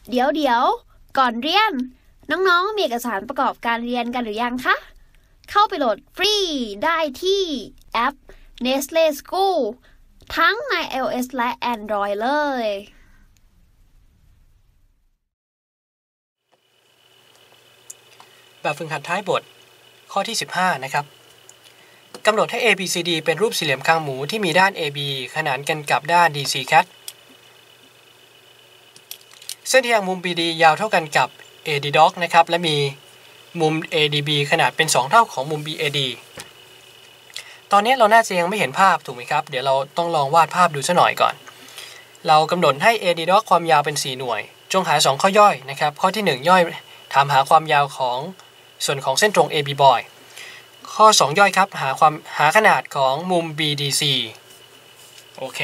เดี๋ยวก่อนเรียนน้องๆมีเอกสารประกอบการเรียนกันหรือยังคะเข้าไปโหลดฟรีได้ที่แอป Nestle School ทั้งใน iOS และ Android เลยแบบฝึกหัดท้ายบทข้อที่15นะครับกำหนดให้ ABCD เป็นรูปสี่เหลี่ยมคางหมูที่มีด้าน AB ขนานกันกับด้าน DCCAT เส้นที่ยังมุม BD ยาวเท่ากันกับ ADDOC นะครับและมีมุม ADB ขนาดเป็น2เท่าของมุม BAD ตอนนี้เราน่าจะยังไม่เห็นภาพถูกไหมครับเดี๋ยวเราต้องลองวาดภาพดูซะหน่อยก่อนเรากำหนดให้ ADDOC ความยาวเป็น4หน่วยจงหา2ข้อย่อยนะครับข้อที่1ย่อยถามหาความยาวของส่วนของเส้นตรง AB boy ข้อ2ย่อยครับหาขนาดของมุม BDC โอเค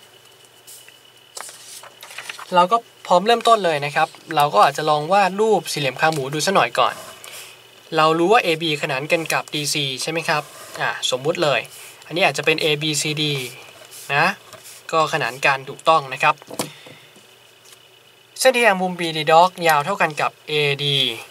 เราก็พร้อมเริ่มต้นเลยนะครับเราก็อาจจะลองวาดรูปสี่เหลี่ยมคางหมูดูซะหน่อยก่อนเรารู้ว่า AB ขนานกันกับ DC ใช่ไหมครับสมมุติเลยอันนี้อาจจะเป็น ABCD นะก็ขนานกันถูกต้องนะครับเส้นที่ยังมุม BDDOC ยาวเท่ากันกับ AD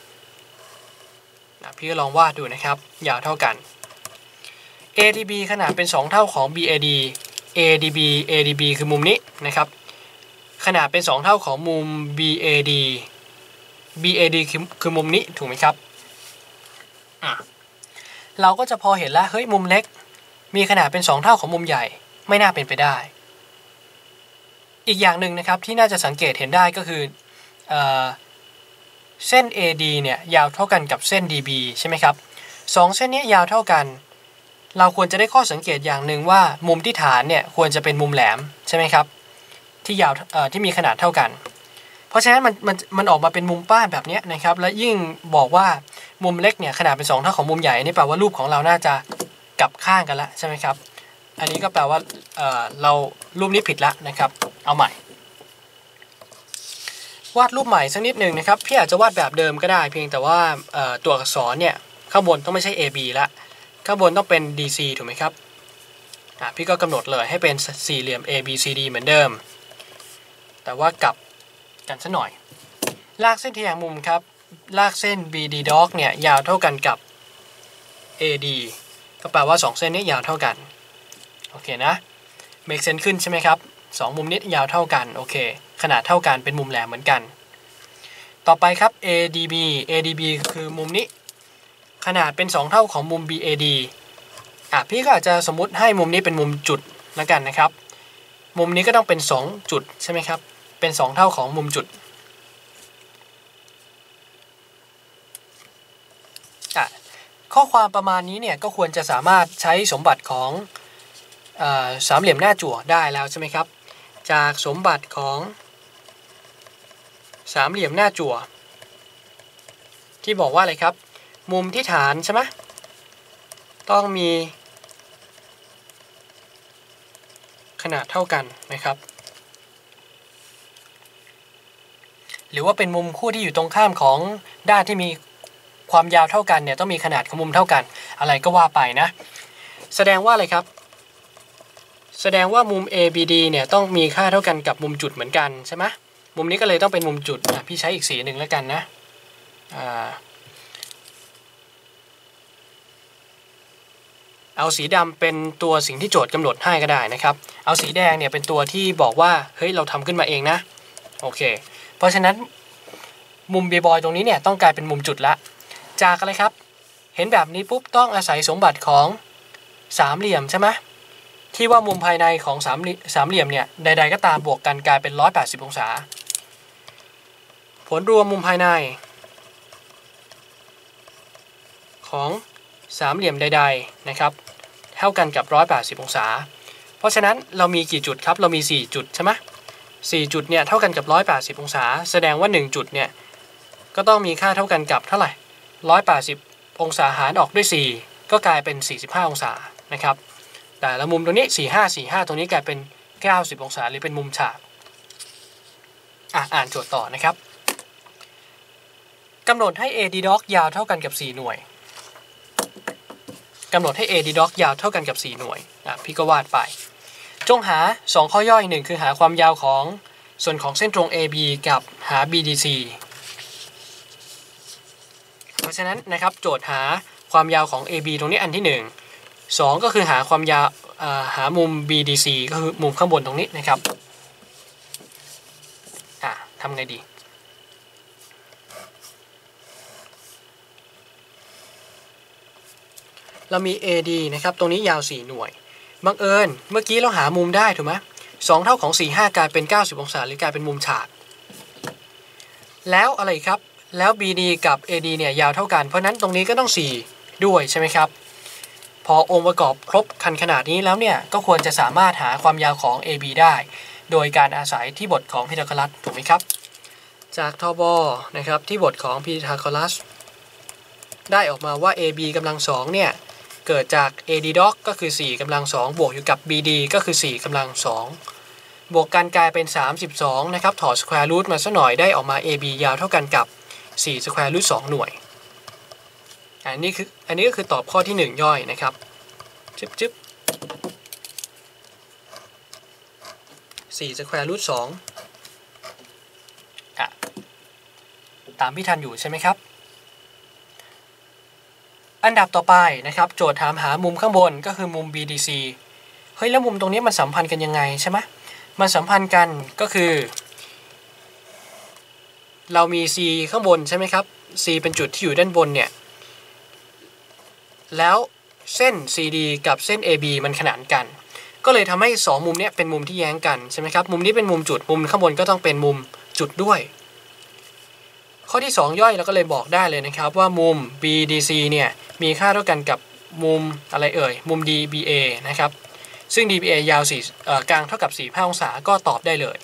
พี่ก็ลองวาดดูนะครับยาวเท่ากัน ADB ขนาดเป็น2เท่าของ BAD ADB คือมุมนี้นะครับขนาดเป็น2เท่าของมุม BAD คือมุมนี้ถูกไหมครับเราก็จะพอเห็นแล้วเฮ้ยมุมเล็กมีขนาดเป็น2เท่าของมุมใหญ่ไม่น่าเป็นไปได้อีกอย่างหนึ่งนะครับที่น่าจะสังเกตเห็นได้ก็คือเส้น AD เนี่ยยาวเท่ากันกับเส้น DB ใช่ไหมครับ2เส้นนี้ยาวเท่ากันเราควรจะได้ข้อสังเกตอย่างหนึ่งว่ามุมที่ฐานเนี่ยควรจะเป็นมุมแหลมใช่ไหมครับที่ยาวที่มีขนาดเท่ากันเพราะฉะนั้นมันออกมาเป็นมุมป้านแบบนี้นะครับและยิ่งบอกว่ามุมเล็กเนี่ยขนาดเป็น2เท่าของมุมใหญ่นี่แปลว่ารูปของเราน่าจะกลับข้างกันละใช่ไหมครับอันนี้ก็แปลว่าเรารูปนี้ผิดละนะครับเอาใหม่วาดรูปใหม่สักนิดหนึ่งนะครับพี่อาจจะวาดแบบเดิมก็ได้เพียงแต่ว่าตัวอักษรเนี่ยข้างบนต้องไม่ใช่ AB ละข้างบนต้องเป็น DC ถูกไหมครับพี่ก็กำหนดเลยให้เป็นสี่เหลี่ยม ABCD เหมือนเดิมแต่ว่ากลับกันซะหน่อยลากเส้นทแยงมุมครับลากเส้น BDDOC เนี่ยยาวเท่ากันกับ AD ก็แปลว่า2เส้นนี้ยาวเท่ากันโอเคนะ make sense ขึ้นใช่ไหมครับ2มุมนี้ยาวเท่ากันโอเคขนาดเท่ากันเป็นมุมแหลมเหมือนกันต่อไปครับ ADB คือมุมนี้ขนาดเป็น2เท่าของมุม BAD พี่ก็อาจจะสมมุติให้มุมนี้เป็นมุมจุดแล้วกันนะครับมุมนี้ก็ต้องเป็น2จุดใช่ไหมครับเป็น2เท่าของมุมจุดข้อความประมาณนี้เนี่ยก็ควรจะสามารถใช้สมบัติของสามเหลี่ยมหน้าจั่วได้แล้วใช่ไหมครับจากสมบัติของสามเหลี่ยมหน้าจั่วที่บอกว่าอะไรครับมุมที่ฐานใช่ไหมต้องมีขนาดเท่ากันนะครับหรือว่าเป็นมุมคู่ที่อยู่ตรงข้ามของด้านที่มีความยาวเท่ากันเนี่ยต้องมีขนาดของมุมเท่ากันอะไรก็ว่าไปนะแสดงว่าอะไรครับแสดงว่ามุม ABD เนี่ยต้องมีค่าเท่ากันกับมุมจุดเหมือนกันใช่ไหมมุมนี้ก็เลยต้องเป็นมุมจุดพี่ใช้อีกสีหนึ่งแล้วกันนะเอาสีดำเป็นตัวสิ่งที่โจทย์กำหนดให้ก็ได้นะครับเอาสีแดงเนี่ยเป็นตัวที่บอกว่าเฮ้ยเราทำขึ้นมาเองนะโอเคเพราะฉะนั้นมุม B-boy ตรงนี้เนี่ยต้องกลายเป็นมุมจุดละจากอะไรครับเห็นแบบนี้ปุ๊บต้องอาศัยสมบัติของสามเหลี่ยมใช่ไหมที่ว่ามุมภายในของสามเหลี่ยมเนี่ยใดๆก็ตามบวกกันกลายเป็น180องศาผลรวมมุมภายในของสามเหลี่ยมใดๆนะครับเท่ากันกับ180องศาเพราะฉะนั้นเรามีกี่จุดครับเรามี4จุดใช่ไหม4จุดเนี่ยเท่ากันกับ180องศาแสดงว่า1จุดเนี่ยก็ต้องมีค่าเท่ากันกับเท่าไหร่180องศาหารออกด้วย4ก็กลายเป็น45องศานะครับแต่ละมุมตรงนี้45ตรงนี้กลายเป็น90องศาหรือเป็นมุมฉากอ่านโจทย์ต่อนะครับกำหนดให้ ADDOC ยาวเท่ากันกับ4หน่วยกำหนดให้ ADDOC ยาวเท่ากันกับ4หน่วยพี่ก็วาดไปจงหา2ข้อย่อย1คือหาความยาวของส่วนของเส้นตรง AB กับหา BDC เพราะฉะนั้นนะครับโจทย์หาความยาวของ AB ตรงนี้อันที่1 2ก็คือหาความยาวหามุม BDC ก็คือมุมข้างบนตรงนี้นะครับทำไงดีเรามี AD นะครับตรงนี้ยาว4หน่วยบังเอิญเมื่อกี้เราหามุมได้ถูกไหม2เท่าของ4 5กลายเป็น90องศาหรือกลายเป็นมุมฉากแล้วอะไรครับแล้ว BD กับ AD เนี่ยยาวเท่ากันเพราะนั้นตรงนี้ก็ต้อง4ด้วยใช่ไหมครับพอองค์ประกอบครบคันขนาดนี้แล้วเนี่ยก็ควรจะสามารถหาความยาวของ AB ได้โดยการอาศัยที่บทของพีทาโกรัสถูกไหมครับจากทบนะครับที่บทของพีทาโกรัสได้ออกมาว่า AB กำลัง2เนี่ยเกิดจาก AD dog ก็คือ4กำลัง2บวกอยู่กับ BD ก็คือ4กำลัง2บวกกันกลายเป็น32นะครับถอด square root มาสักหน่อยได้ออกมา AB ยาวเท่ากันกับ4 square root 2หน่วยอันนี้ก็คือตอบข้อที่1ย่อยนะครับจึ๊บ4 square root 2ตามพี่ทันอยู่ใช่ไหมครับอันดับต่อไปนะครับโจทย์ถามหามุมข้างบนก็คือมุม BDC เฮ้ยแล้วมุมตรงนี้มันสัมพันธ์กันยังไงใช่ไหมมันสัมพันธ์กันก็คือเรามี C ข้างบนใช่ไหมครับ C เป็นจุดที่อยู่ด้านบนเนี่ยแล้วเส้น CD กับเส้น AB มันขนานกันก็เลยทำให้2มุมนี้เป็นมุมที่แย้งกันใช่ไหมครับมุมนี้เป็นมุมจุดมุมข้างบนก็ต้องเป็นมุมจุดด้วยข้อที่2ย่อยเราก็เลยบอกได้เลยนะครับว่ามุม BDC เนี่ยมีค่าเท่ากันกับมุมอะไรมุม DBA นะครับซึ่ง DBA ยาวกลางเท่ากับ45องศาก็ตอบได้เลย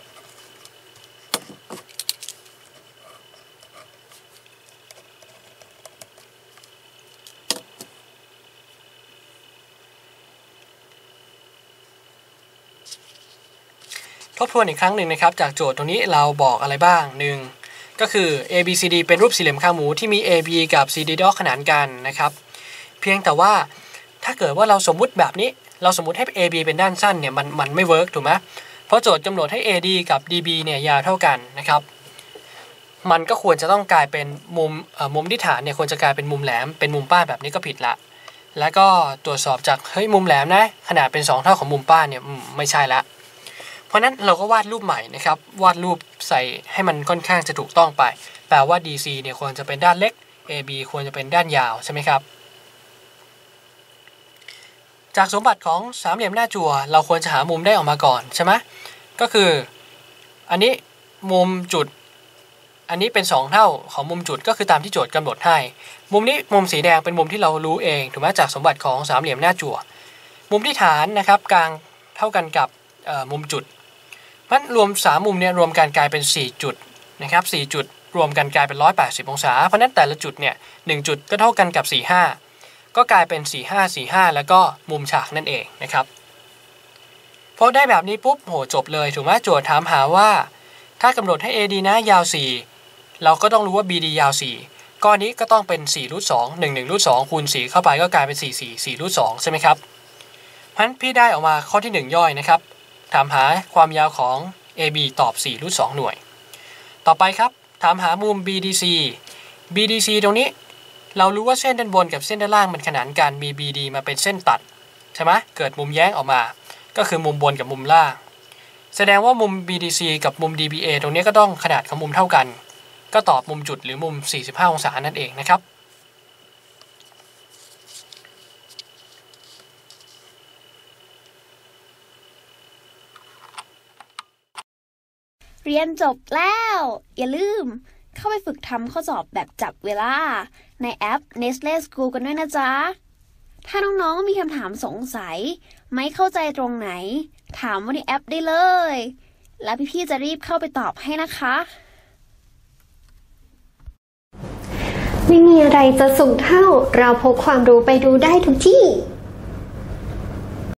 ทบทวนอีกครั้งหนึ่งนะครับจากโจทย์ตรงนี้เราบอกอะไรบ้าง1ก็คือ ABCD เป็นรูปสี่เหลี่ยมข้างหมูที่มี AB กับ CD dog ขนานกันนะครับเพียงแต่ว่าถ้าเกิดว่าเราสมมุติแบบนี้เราสมมุติให้ AB เป็นด้านสั้นเนี่ยมันไม่เวิร์กถูกไหมเพราะโจทย์กำหนดให้ AD กับ DB เนี่ยยาวเท่ากันนะครับมันก็ควรจะต้องกลายเป็นมุมที่ฐานเนี่ยควรจะกลายเป็นมุมแหลมเป็นมุมป้านแบบนี้ก็ผิดละแล้วก็ตรวจสอบจากมุมแหลมนะขนาดเป็น2เท่าของมุมป้านเนี่ยไม่ใช่ละเพราะนั้นเราก็วาดรูปใหม่นะครับวาดรูปใส่ให้มันค่อนข้างจะถูกต้องไปแปลว่า DC เนี่ยควรจะเป็นด้านเล็ก AB ควรจะเป็นด้านยาวใช่ไหมครับจากสมบัติของสามเหลี่ยมหน้าจั่วเราควรจะหามุมได้ออกมาก่อนใช่ไหมก็คืออันนี้มุมจุดอันนี้เป็น2เท่าของมุมจุดก็คือตามที่โจทย์กำหนดให้มุมนี้มุมสีแดงเป็นมุมที่เรารู้เองถูกไหมจากสมบัติของสามเหลี่ยมหน้าจั่วมุมที่ฐานนะครับกลางเท่ากันกับมุมจุดมันรวม3มุมเนี่ยรวมกันกลายเป็น4จุดนะครับ4จุดรวมกันกลายเป็น180องศาเพราะนั้นแต่ละจุดเนี่ย1จุดก็เท่ากันกับ45ก็กลายเป็น45แล้วก็มุมฉากนั่นเองนะครับพอได้แบบนี้ปุ๊บโหจบเลยถูกไหมโจทย์ถามหาว่าถ้ากำหนดให้ AD นะยาว4เราก็ต้องรู้ว่า BD ยาว4ก้อนนี้ก็ต้องเป็น4รูท2 1 รูท2คูณ4เข้าไปก็กลายเป็น4รูท2ใช่ไหมครับเพราะฉะนั้นพี่ได้ออกมาข้อที่1ย่อยนะครับถามหาความยาวของ AB ตอบ4รูท2หน่วยต่อไปครับถามหามุม BDC ตรงนี้เรารู้ว่าเส้นด้านบนกับเส้นด้านล่างมันขนานกันมี BD มาเป็นเส้นตัดใช่ไหมเกิดมุมแย้งออกมาก็คือมุมบนกับมุมล่างแสดงว่ามุม BDC กับมุม DBA ตรงนี้ก็ต้องขนาดของมุมเท่ากันก็ตอบมุมจุดหรือมุม45องศานั่นเองนะครับเรียนจบแล้วอย่าลืมเข้าไปฝึกทำข้อสอบแบบจับเวลาในแอป Nestle School กันด้วยนะจ๊ะถ้าน้องๆมีคำถามสงสัยไม่เข้าใจตรงไหนถามว่าในแอปได้เลยแล้วพี่ๆจะรีบเข้าไปตอบให้นะคะไม่มีอะไรจะสูงเท่าเราพกความรู้ไปดูได้ทุกที่